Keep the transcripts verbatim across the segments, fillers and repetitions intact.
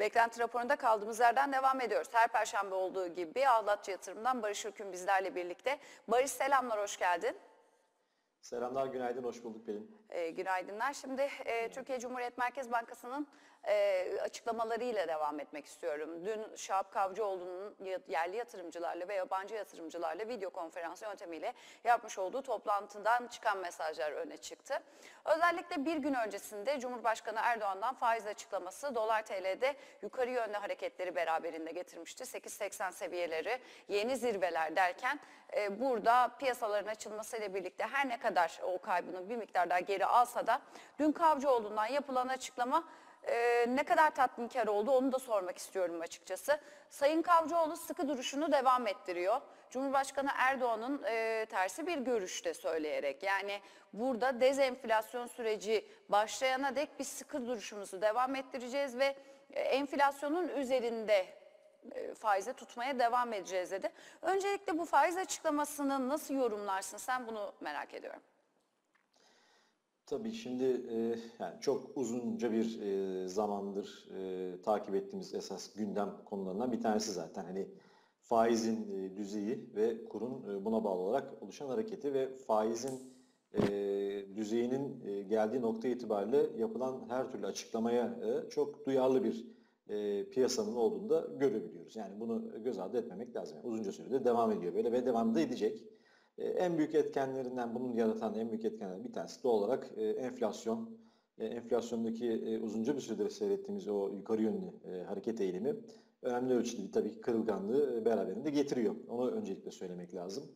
Beklenti raporunda kaldığımız yerden devam ediyoruz. Her perşembe olduğu gibi Ahlatçı Yatırım'dan Barış Ürkün bizlerle birlikte. Barış, selamlar, hoş geldin. Selamlar, günaydın, hoş bulduk Pelin. E, günaydınlar. Şimdi e, Türkiye Cumhuriyet Merkez Bankası'nın e, açıklamalarıyla devam etmek istiyorum. Dün Şahap Kavcıoğlu'nun yerli yatırımcılarla ve yabancı yatırımcılarla video konferans yöntemiyle yapmış olduğu toplantıdan çıkan mesajlar öne çıktı. Özellikle bir gün öncesinde Cumhurbaşkanı Erdoğan'dan faiz açıklaması dolar T L'de yukarı yönlü hareketleri beraberinde getirmişti. sekiz seksen seviyeleri, yeni zirveler derken e, burada piyasaların açılmasıyla birlikte her ne kadar o kaybını bir miktar daha geri alsa da dün Kavcıoğlu'ndan yapılan açıklama e, ne kadar tatminkar oldu onu da sormak istiyorum açıkçası. Sayın Kavcıoğlu sıkı duruşunu devam ettiriyor. Cumhurbaşkanı Erdoğan'ın e, tersi bir görüşte söyleyerek, yani burada dezenflasyon süreci başlayana dek biz sıkı duruşumuzu devam ettireceğiz ve e, enflasyonun üzerinde e, faize tutmaya devam edeceğiz dedi. Öncelikle bu faiz açıklamasını nasıl yorumlarsın? Sen bunu merak ediyorum. Tabii şimdi e, yani çok uzunca bir e, zamandır e, takip ettiğimiz esas gündem konularından bir tanesi zaten. Hani faizin e, düzeyi ve kurun e, buna bağlı olarak oluşan hareketi ve faizin e, düzeyinin e, geldiği nokta itibariyle yapılan her türlü açıklamaya e, çok duyarlı bir e, piyasanın olduğunu da görebiliyoruz. Yani bunu göz ardı etmemek lazım. Yani uzunca süredir devam ediyor böyle ve devam da edecek. En büyük etkenlerinden, bunun yaratan en büyük etkenlerden bir tanesi doğal olarak e, enflasyon. E, enflasyondaki e, uzunca bir süredir seyrettiğimiz o yukarı yönlü e, hareket eğilimi önemli ölçüde tabii ki kırılganlığı e, beraberinde getiriyor. Onu öncelikle söylemek lazım.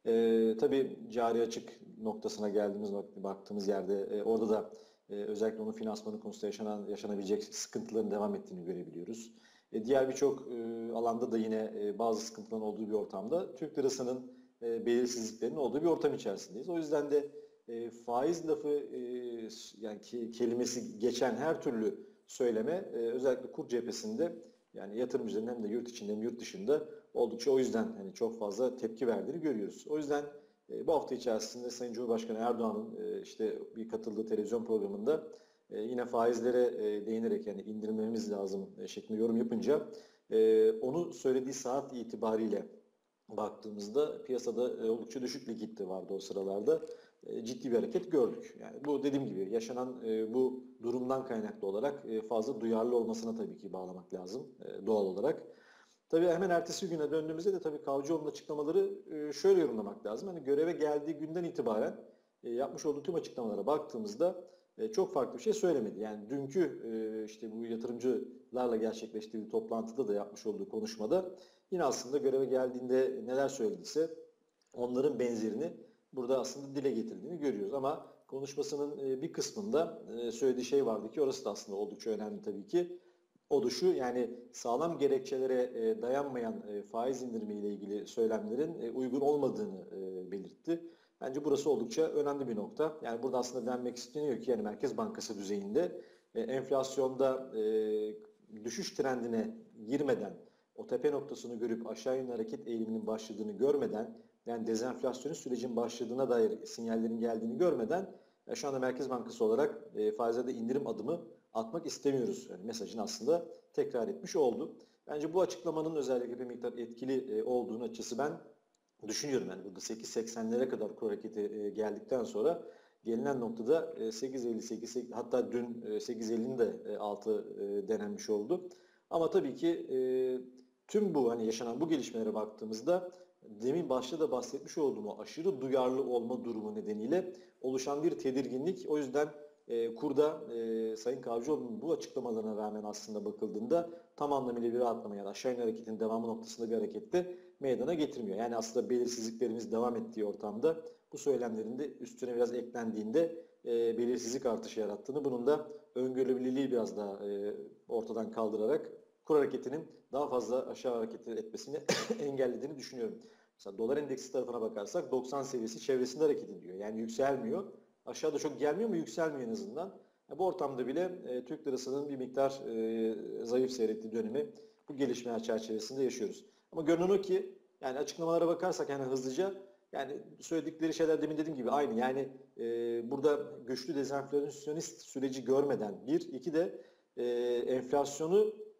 E, tabii cari açık noktasına geldiğimiz nokta, baktığımız yerde e, orada da e, özellikle onun finansmanı konusunda yaşanan, yaşanabilecek sıkıntıların devam ettiğini görebiliyoruz. E, diğer birçok e, alanda da yine e, bazı sıkıntıların olduğu bir ortamda Türk lirasının e, belirsizliklerin olduğu bir ortam içerisindeyiz. O yüzden de e, faiz lafı e, yani ki, kelimesi geçen her türlü söyleme e, özellikle kur cephesinde yani yatırımcıların hem de yurt içinde hem yurt dışında oldukça o yüzden hani çok fazla tepki verdiğini görüyoruz. O yüzden e, bu hafta içerisinde Sayın Cumhurbaşkanı Erdoğan'ın e, işte bir katıldığı televizyon programında e, yine faizlere e, değinerek yani indirmemiz lazım e, şeklinde yorum yapınca e, onu söylediği saat itibariyle baktığımızda piyasada oldukça düşük likidite vardı o sıralarda. Ciddi bir hareket gördük. Yani bu dediğim gibi yaşanan bu durumdan kaynaklı olarak fazla duyarlı olmasına tabii ki bağlamak lazım doğal olarak. Tabii hemen ertesi güne döndüğümüzde de tabii Kavcıoğlu'nun açıklamaları şöyle yorumlamak lazım. Hani göreve geldiği günden itibaren yapmış olduğu tüm açıklamalara baktığımızda çok farklı bir şey söylemedi. Yani dünkü işte bu yatırımcılarla gerçekleştirdiği toplantıda da yapmış olduğu konuşmada yine aslında göreve geldiğinde neler söylediyse onların benzerini burada aslında dile getirdiğini görüyoruz. Ama konuşmasının bir kısmında söylediği şey vardı ki orası da aslında oldukça önemli tabii ki. O da şu, yani sağlam gerekçelere dayanmayan faiz indirimi ile ilgili söylemlerin uygun olmadığını belirtti. Bence burası oldukça önemli bir nokta. Yani burada aslında denmek isteniyor ki yani Merkez Bankası düzeyinde enflasyonda düşüş trendine girmeden, o tepe noktasını görüp aşağı yönlü hareket eğiliminin başladığını görmeden, yani dezenflasyonist sürecin başladığına dair sinyallerin geldiğini görmeden şu anda Merkez Bankası olarak faizlerde indirim adımı atmak istemiyoruz. Yani mesajını aslında tekrar etmiş oldu. Bence bu açıklamanın özellikle bir miktar etkili olduğunu açısı ben düşünüyorum. Yani burada sekiz seksenlere kadar kur hareketi geldikten sonra gelinen noktada sekiz elli sekiz hatta dün sekiz ellinin de altı denenmiş oldu. Ama tabii ki tüm bu hani yaşanan bu gelişmelere baktığımızda demin başta da bahsetmiş olduğum o aşırı duyarlı olma durumu nedeniyle oluşan bir tedirginlik. O yüzden e, kurda e, Sayın Kavcıoğlu'nun bu açıklamalarına rağmen aslında bakıldığında tam anlamıyla bir rahatlama ya da aşağı yönlü hareketin devamı noktasında bir harekette meydana getirmiyor. Yani aslında belirsizliklerimiz devam ettiği ortamda bu söylemlerin de üstüne biraz eklendiğinde e, belirsizlik artışı yarattığını, bunun da öngörülebilirliği biraz daha e, ortadan kaldırarak kur hareketinin daha fazla aşağı hareket etmesini engellediğini düşünüyorum. Mesela dolar endeksi tarafına bakarsak doksan seviyesi çevresinde hareket ediyor. Yani yükselmiyor. Aşağıda çok gelmiyor ama yükselmiyor en azından. Yani bu ortamda bile e, Türk lirasının bir miktar e, zayıf seyrettiği dönemi bu gelişmeler çerçevesinde yaşıyoruz. Ama görünen o ki yani açıklamalara bakarsak yani hızlıca yani söyledikleri şeyler demin dediğim gibi aynı. Yani e, burada güçlü dezenflasyonist süreci görmeden bir, iki de e, enflasyonu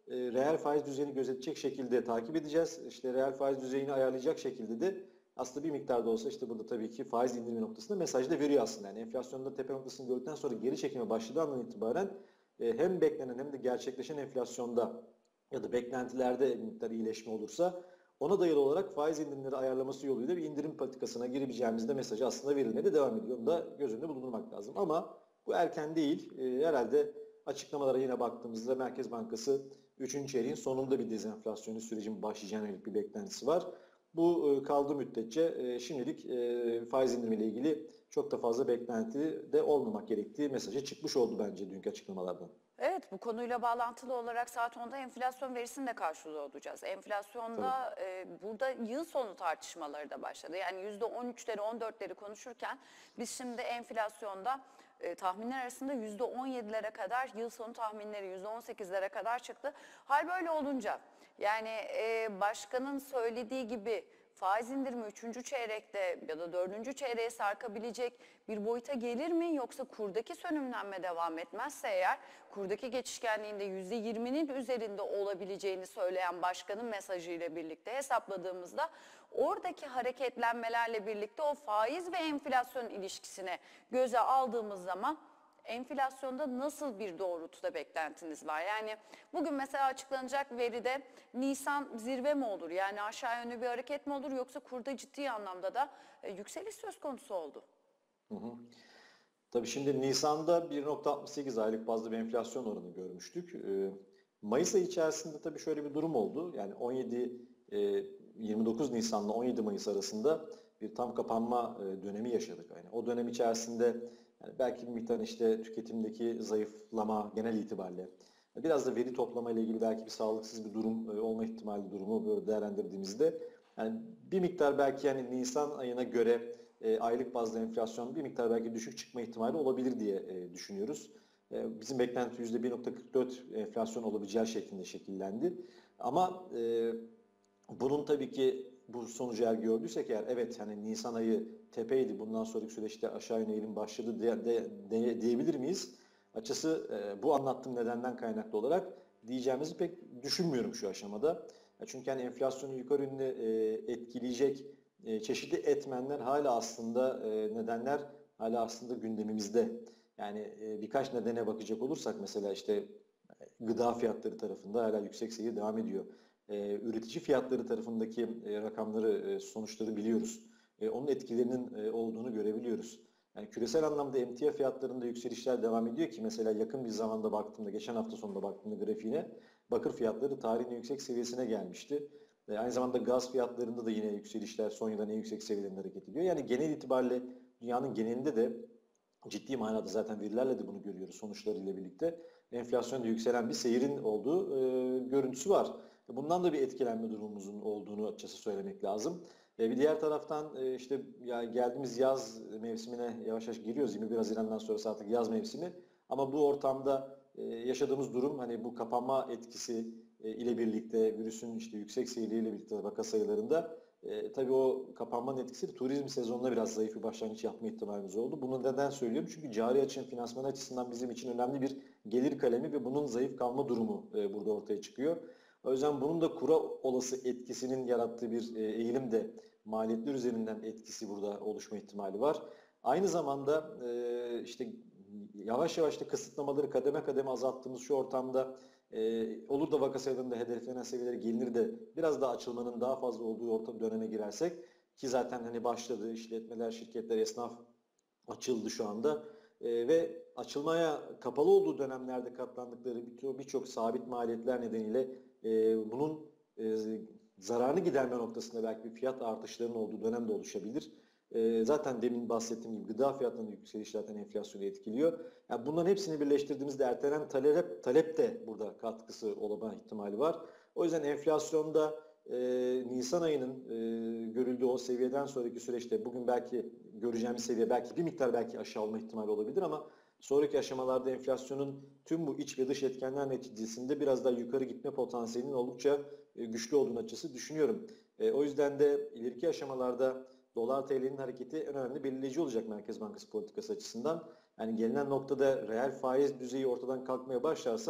e, reel faiz düzeyini gözetecek şekilde takip edeceğiz. İşte reel faiz düzeyini ayarlayacak şekilde de aslında bir miktar da olsa işte burada tabii ki faiz indirimi noktasında mesaj da veriyor aslında. Yani enflasyonda tepe noktasını gördükten sonra geri çekime başladığı andan itibaren e, hem beklenen hem de gerçekleşen enflasyonda ya da beklentilerde bir miktar iyileşme olursa ona dayalı olarak faiz indirimleri ayarlaması yoluyla bir indirim politikasına girebileceğimizde mesajı aslında verilmeye de devam ediyor. Onu da göz önünde bulundurmak lazım. Ama bu erken değil. E, herhalde açıklamalara yine baktığımızda Merkez Bankası üçüncü çeyreğin sonunda bir dezenflasyonist sürecin başlayacağına yönelik bir beklentisi var. Bu e, kaldığı müddetçe e, şimdilik e, faiz indirimiyle ilgili çok da fazla beklenti de olmamak gerektiği mesajı çıkmış oldu bence dünkü açıklamalardan. Evet, bu konuyla bağlantılı olarak saat onda enflasyon verisini de karşılıyor olacağız. Enflasyonda e, burada yıl sonu tartışmaları da başladı. Yani yüzde on üçleri on dörtleri konuşurken biz şimdi enflasyonda e, tahminler arasında yüzde on yedilere kadar, yıl sonu tahminleri yüzde on sekizlere kadar çıktı. Hal böyle olunca yani e, başkanın söylediği gibi faiz indirimi üçüncü çeyrekte ya da dördüncü çeyreğe sarkabilecek bir boyuta gelir mi? Yoksa kurdaki sönümlenme devam etmezse eğer kurdaki geçişkenliğinde yüzde yirminin üzerinde olabileceğini söyleyen başkanın mesajıyla birlikte hesapladığımızda oradaki hareketlenmelerle birlikte o faiz ve enflasyon ilişkisine göze aldığımız zaman enflasyonda nasıl bir doğrultuda beklentiniz var? Yani bugün mesela açıklanacak veride Nisan zirve mi olur? Yani aşağı yönlü bir hareket mi olur? Yoksa kurda ciddi anlamda da e, yükseliş söz konusu oldu. Hı hı. Tabii şimdi Nisan'da bir nokta altmış sekiz aylık bazlı bir enflasyon oranı görmüştük. Ee, Mayıs ayı içerisinde tabii şöyle bir durum oldu. Yani on yedi e, yirmi dokuz Nisan'la on yedi Mayıs arasında bir tam kapanma e, dönemi yaşadık. Yani o dönem içerisinde yani belki bir miktar işte tüketimdeki zayıflama genel itibariyle biraz da veri toplama ile ilgili belki bir sağlıksız bir durum e, olma ihtimali durumu böyle değerlendirdiğimizde yani bir miktar belki yani Nisan ayına göre e, aylık bazda enflasyon bir miktar belki düşük çıkma ihtimali olabilir diye e, düşünüyoruz. E, bizim beklenti yüzde bir nokta kırk dört enflasyon olabileceği şeklinde şekillendi. Ama e, bunun tabii ki bu sonucu eğer gördüysek eğer evet hani Nisan ayı tepeydi bundan sonraki süreçte aşağı yönlü eğilim başladı de, de, de, diyebilir miyiz? Açısı e, bu anlattığım nedenden kaynaklı olarak diyeceğimizi pek düşünmüyorum şu aşamada. Çünkü hani enflasyonu yukarı yönlü e, etkileyecek e, çeşitli etmenler hala aslında e, nedenler hala aslında gündemimizde. Yani e, birkaç nedene bakacak olursak mesela işte gıda fiyatları tarafında hala yüksek seyir devam ediyor. E, üretici fiyatları tarafındaki e, rakamları, e, sonuçları biliyoruz. E, onun etkilerinin e, olduğunu görebiliyoruz. Yani küresel anlamda emtia fiyatlarında yükselişler devam ediyor ki mesela yakın bir zamanda baktığımda, geçen hafta sonunda baktığımda grafiğine bakır fiyatları tarihin en yüksek seviyesine gelmişti. E, aynı zamanda gaz fiyatlarında da yine yükselişler son yılların en yüksek seviyelerinde hareket ediyor. Yani genel itibariyle dünyanın genelinde de ciddi manada zaten verilerle de bunu görüyoruz sonuçlarıyla birlikte. Enflasyonda yükselen bir seyirin olduğu e, görüntüsü var. Bundan da bir etkilenme durumumuzun olduğunu açıkçası söylemek lazım. E, bir diğer taraftan e, işte ya geldiğimiz yaz mevsimine yavaş yavaş giriyoruz. yirmi bir Haziran'dan sonrası artık yaz mevsimi. Ama bu ortamda e, yaşadığımız durum hani bu kapanma etkisi e, ile birlikte virüsün işte yüksek seyirliğiyle birlikte vaka sayılarında e, tabii o kapanmanın etkisi turizm sezonuna biraz zayıf bir başlangıç yapma ihtimalimiz oldu. Bunu neden söylüyorum? Çünkü cari açığın finansman açısından bizim için önemli bir gelir kalemi ve bunun zayıf kalma durumu e, burada ortaya çıkıyor. O yüzden bunun da kura olası etkisinin yarattığı bir e, eğilim de maliyetler üzerinden etkisi burada oluşma ihtimali var. Aynı zamanda e, işte yavaş yavaş da kısıtlamaları kademe kademe azalttığımız şu ortamda e, olur da vaka sayılarında hedeflenen seviyelere gelinir de biraz daha açılmanın daha fazla olduğu orta döneme girersek ki zaten hani başladı işletmeler, şirketler, esnaf açıldı şu anda e, ve açılmaya kapalı olduğu dönemlerde katlandıkları birçok birçok sabit maliyetler nedeniyle e, bunun e, zararını giderme noktasında belki bir fiyat artışlarının olduğu dönemde oluşabilir. E, zaten demin bahsettiğim gibi gıda fiyatlarının yükseliş zaten enflasyonu etkiliyor. Yani bunların hepsini birleştirdiğimizde ertelenen talep, talep de burada katkısı olma ihtimali var. O yüzden enflasyonda e, Nisan ayının e, görüldüğü o seviyeden sonraki süreçte bugün belki göreceğimiz seviye belki bir miktar belki aşağı olma ihtimali olabilir ama sonraki aşamalarda enflasyonun tüm bu iç ve dış etkenler neticesinde biraz daha yukarı gitme potansiyelinin oldukça e, güçlü olduğunu açısı düşünüyorum. E, o yüzden de ileriki aşamalarda dolar T L'nin hareketi en önemli belirleyici olacak Merkez Bankası politikası açısından. Yani gelinen noktada reel faiz düzeyi ortadan kalkmaya başlarsa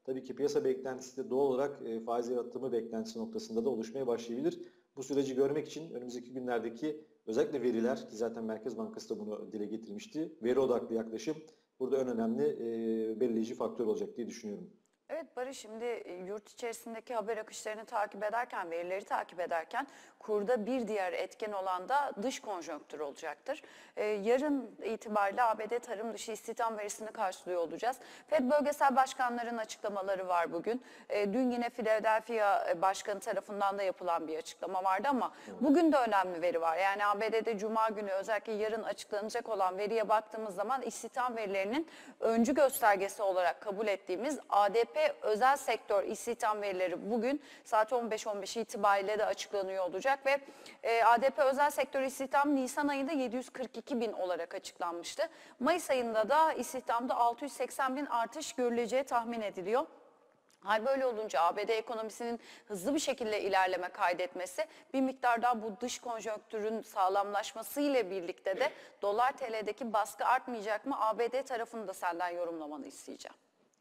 tabii ki piyasa beklentisi de doğal olarak e, faiz yaratımı beklentisi noktasında da oluşmaya başlayabilir. Bu süreci görmek için önümüzdeki günlerdeki özellikle veriler, ki zaten Merkez Bankası da bunu dile getirmişti, veri odaklı yaklaşım burada en önemli e, belirleyici faktör olacak diye düşünüyorum. Evet Barış, şimdi e, yurt içerisindeki haber akışlarını takip ederken, verileri takip ederken kurda bir diğer etken olan da dış konjonktür olacaktır. Ee, yarın itibariyle A B D tarım dışı istihdam verisini karşılıyor olacağız. Fed bölgesel başkanların açıklamaları var bugün. Ee, dün yine Philadelphia Başkanı tarafından da yapılan bir açıklama vardı ama bugün de önemli veri var. Yani A B D'de Cuma günü özellikle yarın açıklanacak olan veriye baktığımız zaman istihdam verilerinin öncü göstergesi olarak kabul ettiğimiz A D P özel sektör istihdam verileri bugün saat on beş on beş itibariyle de açıklanıyor olacak ve e, A D P özel sektör istihdam Nisan ayında yedi yüz kırk iki bin olarak açıklanmıştı. Mayıs ayında da istihdamda altı yüz seksen bin artış görüleceği tahmin ediliyor. Hal böyle olunca A B D ekonomisinin hızlı bir şekilde ilerleme kaydetmesi bir miktar daha bu dış konjonktürün sağlamlaşması ile birlikte de dolar T L'deki baskı artmayacak mı? A B D tarafını da senden yorumlamanı isteyeceğim.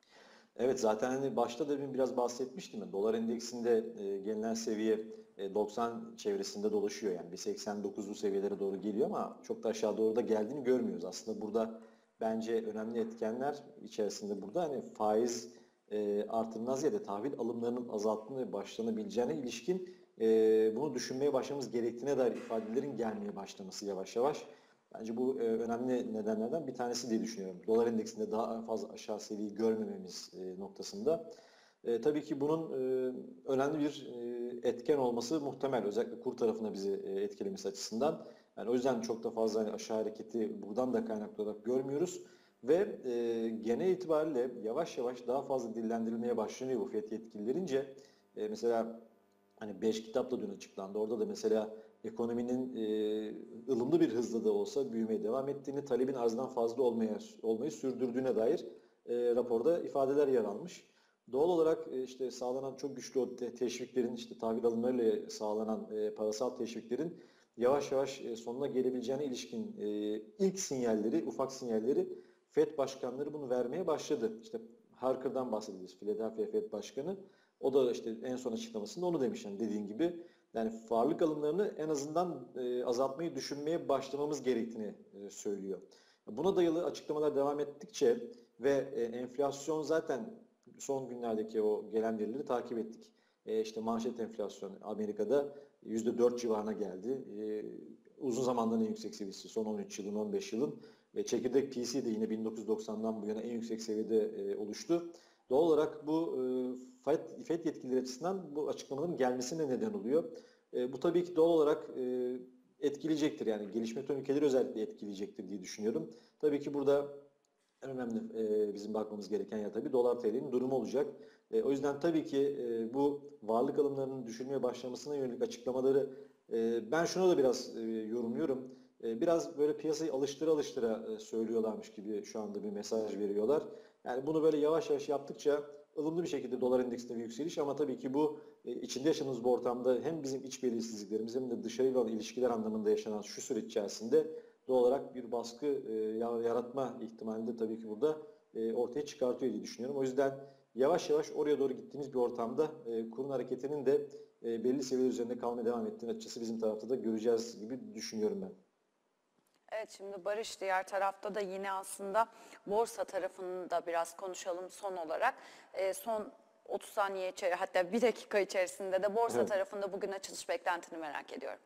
Evet, zaten hani başta da biraz bahsetmiştim ya, dolar endeksinde e, gelinen seviye e, doksan çevresinde dolaşıyor, yani bir seksen dokuzlu seviyelere doğru geliyor ama çok da aşağı doğru da geldiğini görmüyoruz. Aslında burada bence önemli etkenler içerisinde burada hani faiz e, artırımından ziyade tahvil alımlarının azaltımına ve başlanabileceğine ilişkin e, bunu düşünmeye başlamamız gerektiğine dair ifadelerin gelmeye başlaması yavaş yavaş. Bence bu e, önemli nedenlerden bir tanesi diye düşünüyorum. Dolar endeksinde daha fazla aşağı seviyeyi görmememiz e, noktasında. E, tabii ki bunun e, önemli bir e, etken olması muhtemel. Özellikle kur tarafına bizi e, etkilemesi açısından. Yani o yüzden çok da fazla hani aşağı hareketi buradan da kaynaklı olarak görmüyoruz. Ve e, genel itibariyle yavaş yavaş daha fazla dillendirilmeye başlanıyor bu fiyat yetkililerince. E, mesela hani beş kitap da dün açıklandı. Orada da mesela ekonominin e, ılımlı bir hızla da olsa büyümeye devam ettiğini, talebin arzdan fazla olmaya, olmayı sürdürdüğüne dair e, raporda ifadeler yer almış. Doğal olarak e, işte sağlanan çok güçlü o te- teşviklerin, işte tahvil alımlarıyla sağlanan e, parasal teşviklerin yavaş yavaş e, sonuna gelebileceğine ilişkin e, ilk sinyalleri, ufak sinyalleri Fed başkanları bunu vermeye başladı. İşte Harker'dan bahsediyoruz, Philadelphia Fed Başkanı. O da işte en son açıklamasında onu demiş, yani dediğin gibi. Yani varlık alımlarını en azından e, azaltmayı düşünmeye başlamamız gerektiğini e, söylüyor. Buna dayalı açıklamalar devam ettikçe ve e, enflasyon zaten son günlerdeki o gelen verileri takip ettik. E, işte manşet enflasyon Amerika'da yüzde dört civarına geldi. E, uzun zamandan en yüksek seviyesi son on üç yılın, on beş yılın. Ve çekirdek P C de yine bin dokuz yüz doksandan bu yana en yüksek seviyede e, oluştu. Doğal olarak bu e, FED yetkilileri açısından bu açıklamaların gelmesine neden oluyor. E, bu tabii ki doğal olarak e, etkileyecektir. Yani gelişmekte olan ülkeleri özellikle etkileyecektir diye düşünüyorum. Tabii ki burada en önemli e, bizim bakmamız gereken ya tabii dolar T L'nin durumu olacak. E, o yüzden tabii ki e, bu varlık alımlarının düşürmeye başlamasına yönelik açıklamaları e, ben şuna da biraz e, yorumluyorum. E, biraz böyle piyasayı alıştıra alıştıra e, söylüyorlarmış gibi şu anda bir mesaj veriyorlar. Yani bunu böyle yavaş yavaş yaptıkça ılımlı bir şekilde dolar endeksinde bir yükseliş, ama tabii ki bu e, içinde yaşadığımız bu ortamda hem bizim iç belirsizliklerimiz hem de dışarıyla olan ilişkiler anlamında yaşanan şu süreç içerisinde doğal olarak bir baskı e, yaratma ihtimalini de tabii ki burada e, ortaya çıkartıyor diye düşünüyorum. O yüzden yavaş yavaş oraya doğru gittiğimiz bir ortamda e, kurun hareketinin de e, belli seviyeler üzerinde kalmaya devam ettiğini açıkçası bizim tarafta da göreceğiz gibi düşünüyorum ben. Evet, şimdi Barış, diğer tarafta da yine aslında borsa tarafını da biraz konuşalım son olarak. E, son otuz saniye içeri, hatta bir dakika içerisinde de borsa Evet. tarafında bugün açılış beklentini merak ediyorum.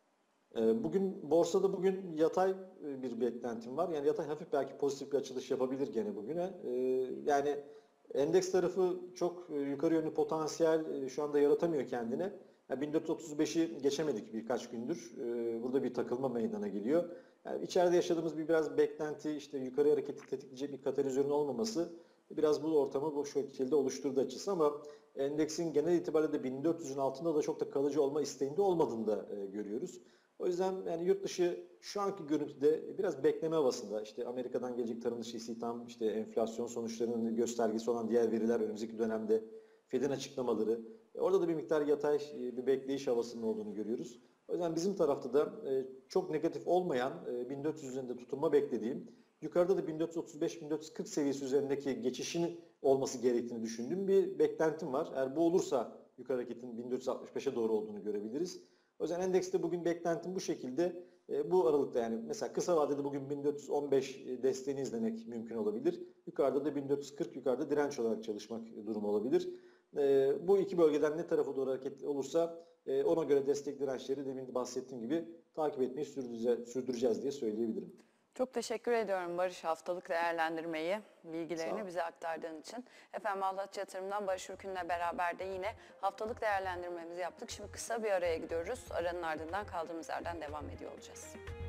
E, bugün borsada bugün yatay e, bir beklentim var. Yani yatay hafif belki pozitif bir açılış yapabilir gene bugüne. E, yani endeks tarafı çok e, yukarı yönlü potansiyel e, şu anda yaratamıyor kendine. Yani bin dört yüz otuz beşi geçemedik birkaç gündür. E, burada bir takılma meydana geliyor. Yani içeride yaşadığımız bir biraz beklenti, işte yukarı hareketi tetikleyecek bir katalizörün olmaması biraz bu ortamı bu şekilde oluşturdu açısı, ama endeksin genel itibariyle de bin dört yüzün altında da çok da kalıcı olma isteğinde olmadığını da e, görüyoruz. O yüzden yani yurt dışı şu anki görüntüde biraz bekleme havasında. İşte Amerika'dan gelecek tarım dışı istihdam, işte enflasyon sonuçlarının göstergesi olan diğer veriler, önümüzdeki dönemde Fed'in açıklamaları. E, orada da bir miktar yatay e, bir bekleyiş havasının olduğunu görüyoruz. O yüzden bizim tarafta da e, çok negatif olmayan e, bin dört yüz üzerinde tutunma beklediğim, yukarıda da bin dört yüz otuz beş bin dört yüz kırk seviyesi üzerindeki geçişin olması gerektiğini düşündüğüm bir beklentim var. Eğer bu olursa yukarı hareketin bin dört yüz altmış beşe doğru olduğunu görebiliriz. O yüzden endekste bugün beklentim bu şekilde. E, bu aralıkta yani mesela kısa vadede bugün bin dört yüz on beş desteğini izlemek mümkün olabilir. Yukarıda da bin dört yüz kırk yukarıda direnç olarak çalışmak durumu olabilir. E, bu iki bölgeden ne tarafa doğru hareketli olursa e, ona göre destek dirençleri demin bahsettiğim gibi takip etmeyi sürdüreceğiz, sürdüreceğiz diye söyleyebilirim. Çok teşekkür ediyorum Barış, haftalık değerlendirmeyi, bilgilerini bize aktardığın için. Efendim Allahçı Yatırım'dan Barış Ürkün'le beraber de yine haftalık değerlendirmemizi yaptık. Şimdi kısa bir araya gidiyoruz. Aranın ardından kaldığımız yerden devam ediyor olacağız.